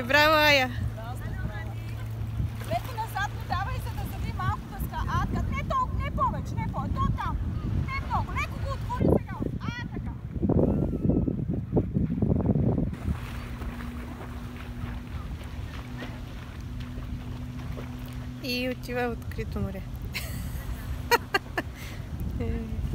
Браво, Ая! Леко назад не давай, за да завие малко дъска. Не толкова, не повече, не повече. До там. Не много. Леко го отвори сега. Така. И отива в открито море.